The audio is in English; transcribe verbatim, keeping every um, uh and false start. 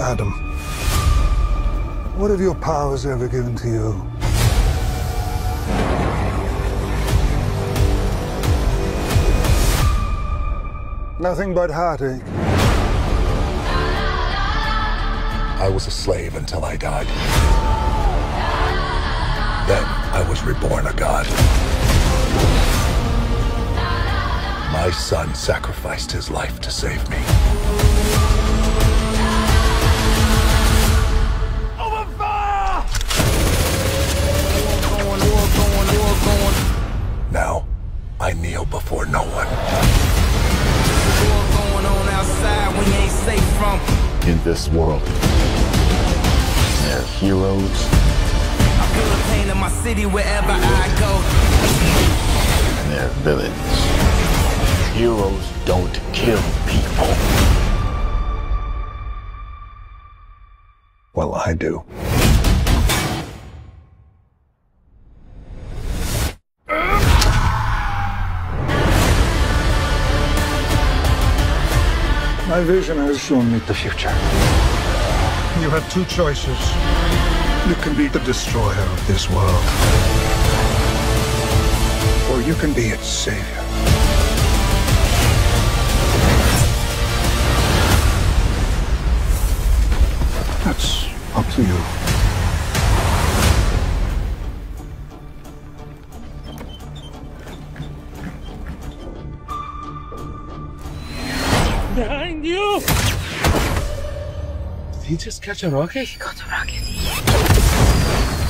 Adam. What have your powers ever given to you? Nothing but heartache. I was a slave until I died. Then I was reborn a god. My son sacrificed his life to save me. Open fire! War going, war going, war going. Now, I kneel before no one. War going on outside when you ain't safe from. In this world, there are heroes. I feel the pain in my city wherever I go. And there are villains. Heroes don't kill people. Well, I do. My vision has shown me the future. You have two choices. You can be the destroyer of this world, or you can be its savior. That's up to you. Behind you! Did he just catch a rocket? He got a rocket.